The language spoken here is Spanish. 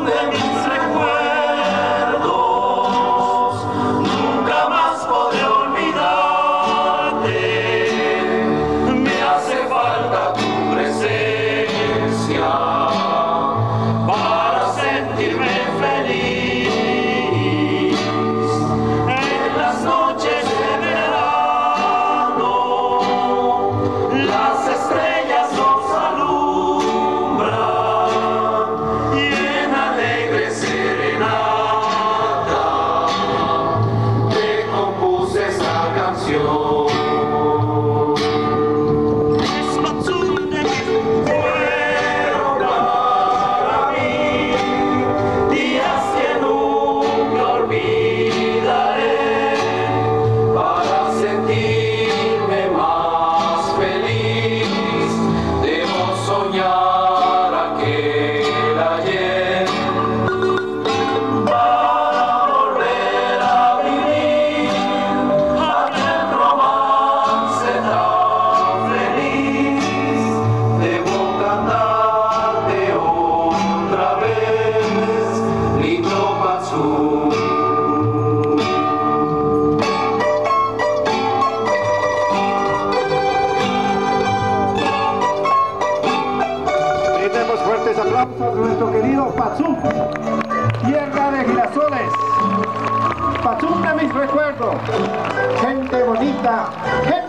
de mis recuerdos, nunca más podré olvidarte. Me hace falta tu presencia para sentirme feliz. En las noches de verano, las estrellas nos alumbran y en alegre serenata te compuse esta canción. Es Patzum de mi fueron para mí días que nunca olvidaré. Para sentirme más feliz debo soñar aquel ayer. Para volver a vivir aquel romance tan feliz, debo cantarte otra vez, lindo Patzum. Brindemos fuertes aplausos a nuestro querido Patzum, tierra de girasoles, Patzum de mis recuerdos, gente bonita, gente